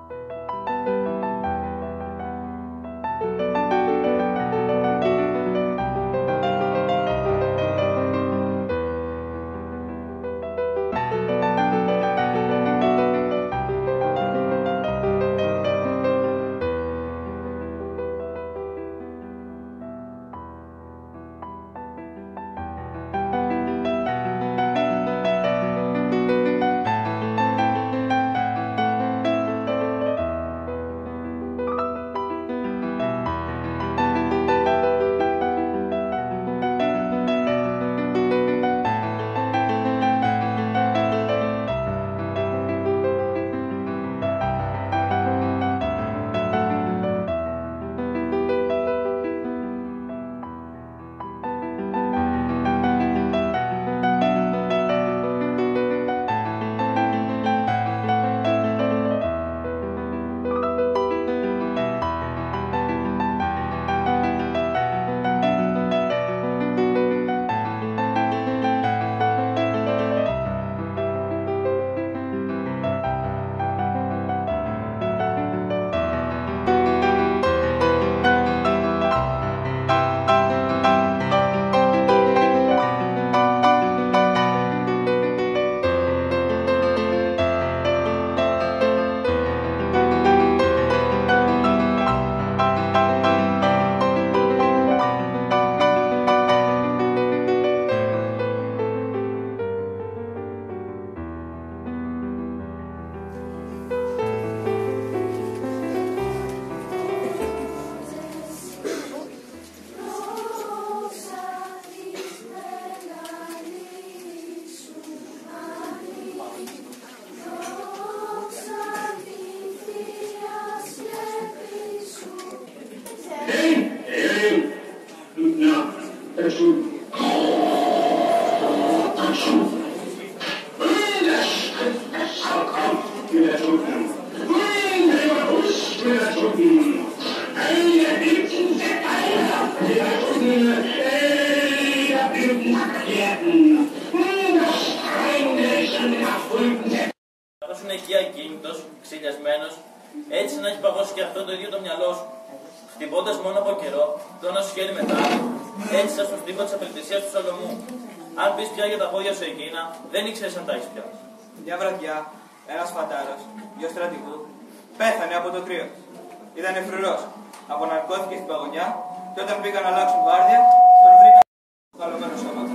Καθώς είναι εκεί ακίνητος, ξυλιασμένος, έτσι να έχει παγώσει και αυτό το ίδιο το μυαλό σου. Χτυπώντας μόνο από καιρό, το ένα σου χέρι μετά, έτσι σαν στον τοίχο της απελπισίας του Σολομού. Αν πεις πια για τα πόδια σου εκείνα, δεν ήξερες αν τα έχεις πια. Μια βραδιά, ένας φαντάρος, γιος στρατηγού, πέθανε από το κρύο. Ήταν φρουρός. Αποναρκώθηκε στην παγωνιά και όταν πήγαν να αλλάξουν βάρδια, τον βρήκαν καλωμένο σώματα.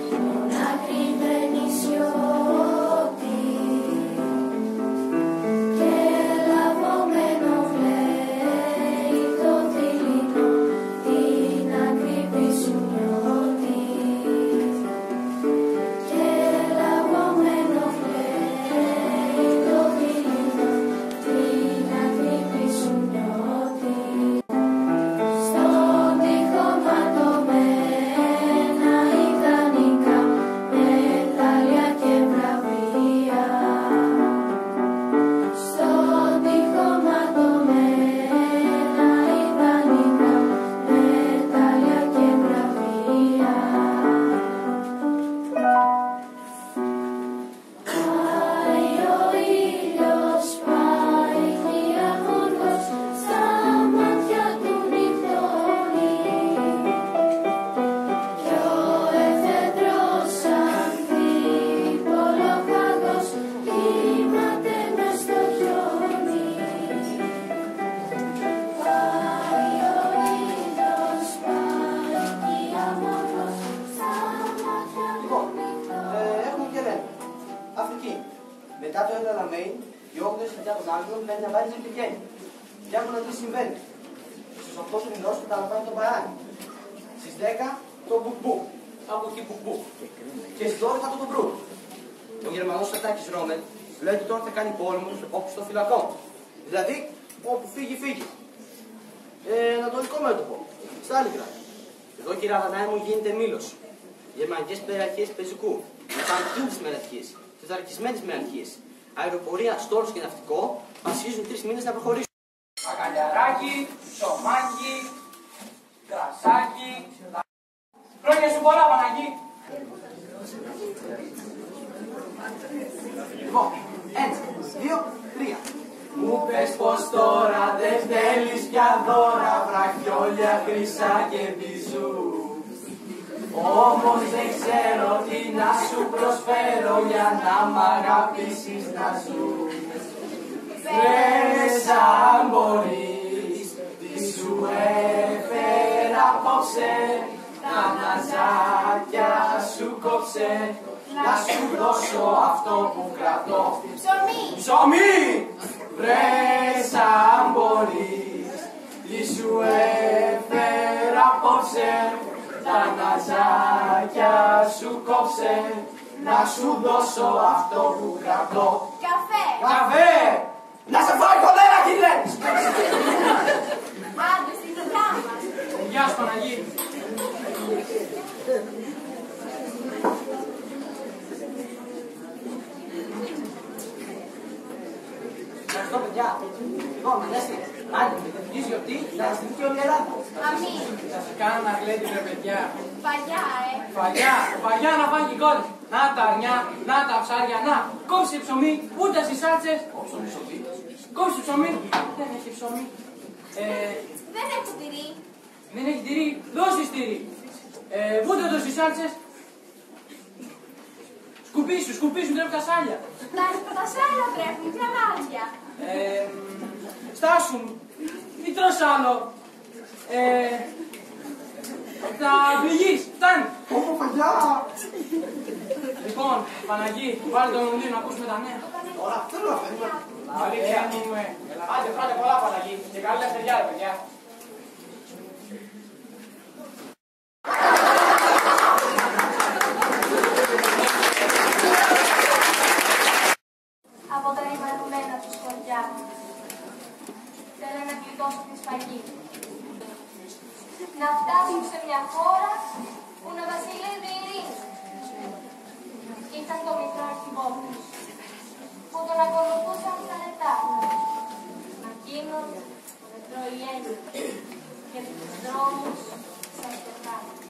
Μετά το ένα λαμέιν, η 8η σφαγιά των Άγγλων παίρνει να βάλει και πηγαίνει. Διάβολα τι συμβαίνει. Στις 8 του μηνός καταλαμβάνει τον Μπαράνι. Στις 10 το Μπουκμπούκ. Από εκεί Μπουκμπούκ. Και στις 12 το Μπρούκ. Ο Γερμανός στρατάρχης Ρόμελ λέει ότι τώρα θα κάνει πόλεμους όπου στο φυλακό. Δηλαδή όπου φύγει, φύγει. Ανατολικό μέτωπο. Στάλιγκραντ. Εδώ κύριε Αδανάη μου γίνεται μήλος. Γερμανικές περιαρχίες πεζικού. Μετανκίνητης μεραρχίας. Τεταρχισμένης μεραρχίας. Αεροπορία, στόλος και ναυτικό βασίζουν 3 μήνες να προχωρήσουν. Αγκαλιαράκι, ψωμάκι, κρασάκι. Χρόνια σου πολλά, Παναγί. Λοιπόν, 1, 2, 3. Μου Πες πως τώρα δεν θέλεις πια δώρα, βραχιόλια, χρυσά και μπιζού. Όμως δεν ξέρω τι να σου προσφέρω για να μ' αγαπήσεις να ζούμε. Πες αν μπορείς, τι σου έφερα απόψε, τα ναζάκια σου κόψε, να σου δώσω αυτό που κρατώ. Ψωμί! Ψωμί! Βρες αν μπορείς, τι σου έφερα απόψε, τα ναζάκια σου κόψε, να σου δώσω αυτό που κρατώ. Καφέ! Καφέ! Να σε φάει κολέρα, κύριε! Άντε, στη δουλειά μας! Γεια σου, Παναγί. Ευχαριστώ, παιδιά. Λοιπόν, δέστε, άντε, με την γιορτή, να στηθεί και όλη η Ελλάδα. Αμήν! Θα σε κάνω να γλέντι, ρε παιδιά. Φαγιά, Φαγιά, φαγιά να φάει και η κόρη. Να τα αρνιά, να τα ψάρια, να κόψει ψωμί, ούτε στις σάλτσες. Κόψει ψωμί, δεν έχει ψωμί. Δεν έχω τυρί. Δεν έχει τυρί, δώσει τυρί. Βούτε το στις σάλτσες. Σκουπίσου, τρέφει τα σάλια. Τα σάλια τρέφουν, ποια λάδια. Στάσου, μη τρως άλλο. Θα πληγείς, φτάνει. Όπο, φαγιά! Λοιπόν, Παναγί, βάλε το μοντίο να ακούσουμε τα νέα. Τώρα, θέλω να φέρουμε. Αλήθεια, άντε, φάτε πολλά, Παναγί. Και καλή λευτεριά, ρε παιδιά. Από τα ρημανωμένα του σκοριά. Θέλω να γλιτώσω τη σφαγή. Να φτάσω σε μια χώρα που να βασιλεύει η ειρήνη. Ήταν το μικρό αρχηγό που τον ακολουθούσαν στα λεπτά. Εκείνος με τρώει έννοια και τους δρόμους σαν στεφάνι.